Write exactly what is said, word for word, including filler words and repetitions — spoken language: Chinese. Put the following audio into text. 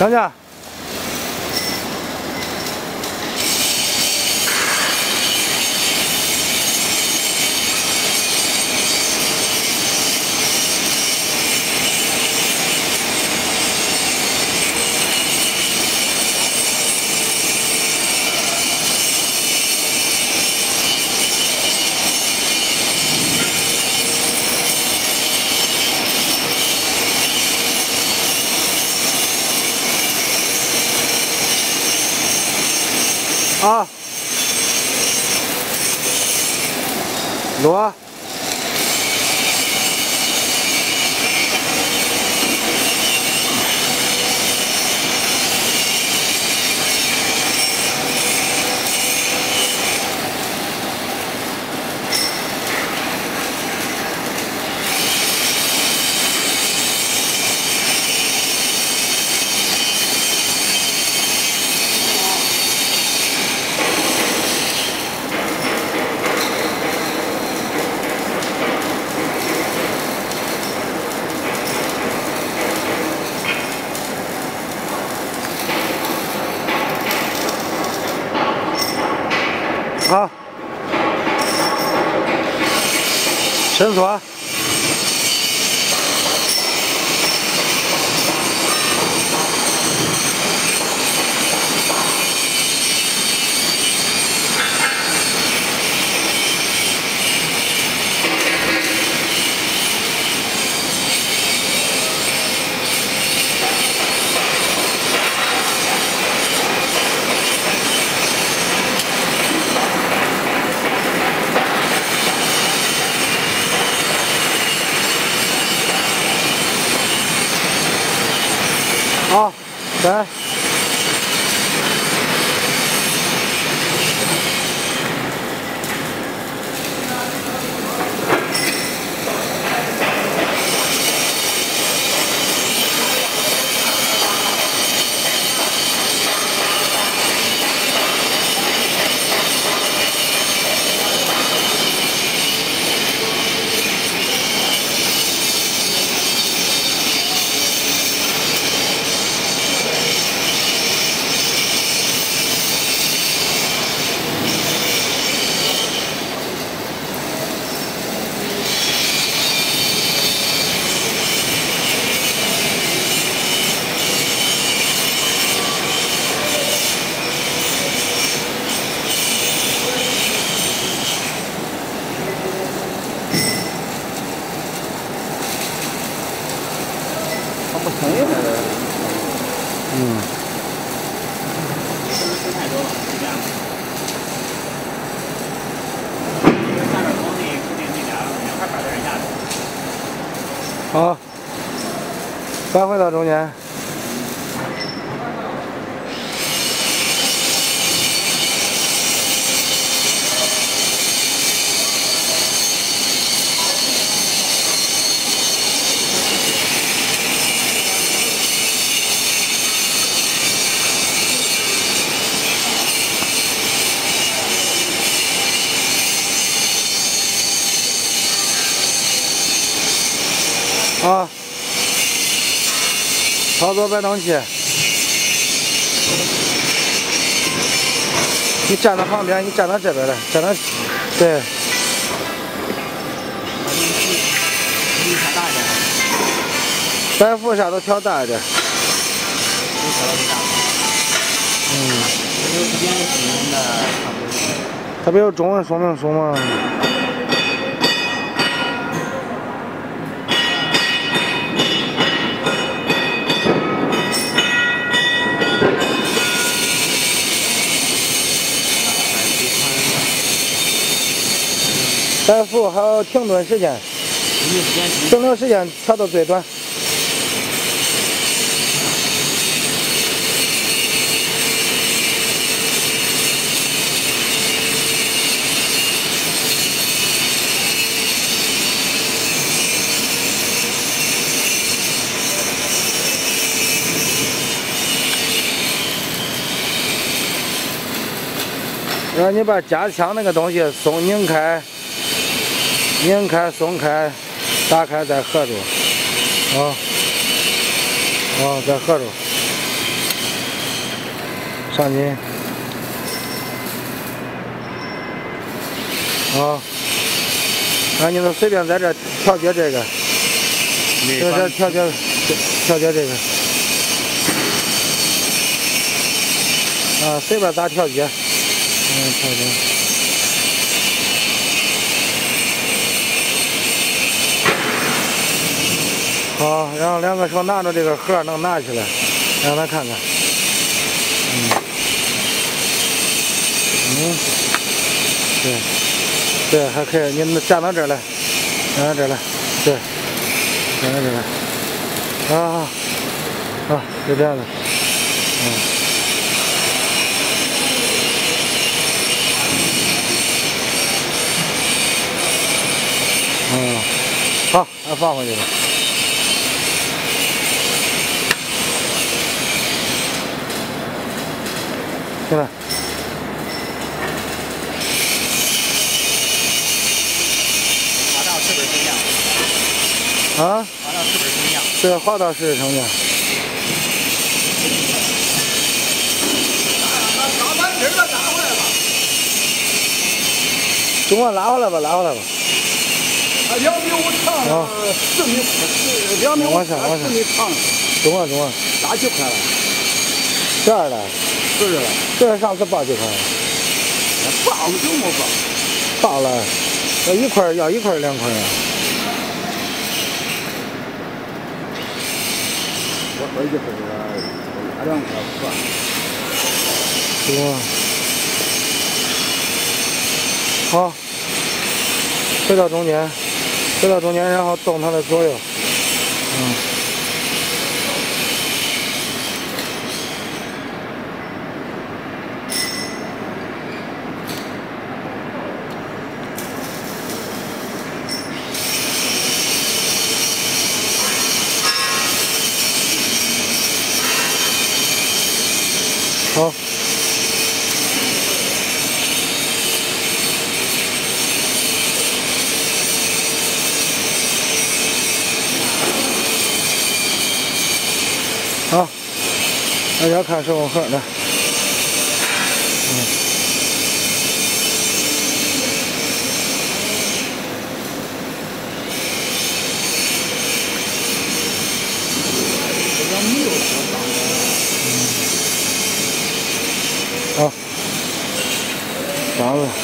等等。 啊，螺。 好，伸缩。好，来。 不成也的。 嗯。 水太多了，是这样的。下边工地固定地两两块板凳下去。 好，搬回到中间。 啊，操作摆动器，你站到旁边，你站到这边来，站到，对。 调大一点。 摆幅啥都调大一点。嗯。 没有时间型的差不多。 它不有中文说明书吗？ 摆幅还有停顿时间，停留时间调到最短。然后你把加强那个东西松拧开。 拧开、松开、打开再合住，啊，啊，再合住。 上筋。好，那你就随便在这调节这个，在这调节调节这个。啊，随便咋调节，嗯，调节。好，然后两个手拿着这个盒能拿起来，让他看看。嗯，嗯，对，对，还可以，你站到这儿来，站到这儿来，对，站到这儿来。啊，好，就这样子，嗯。 嗯，好，那放回去吧。行了。 滑道是不是成样？ 啊？ 滑道是不是成样？ 对，滑道是成样。 把把底儿拉回来吧。 中间拉回来吧，拉回来吧。 啊，两米五长，四米四，两米五长，四米长。 中啊中啊， 打几块了？ 这儿了， 是了。 这上次报几块？ 报就没报。 报了，要一块要一块两块啊。 我说一会儿拉两块算。 中啊。好，回到中间。 回到中间，然后动它的左右，嗯。好。 好，大家看手工盒来，嗯，好，啥子？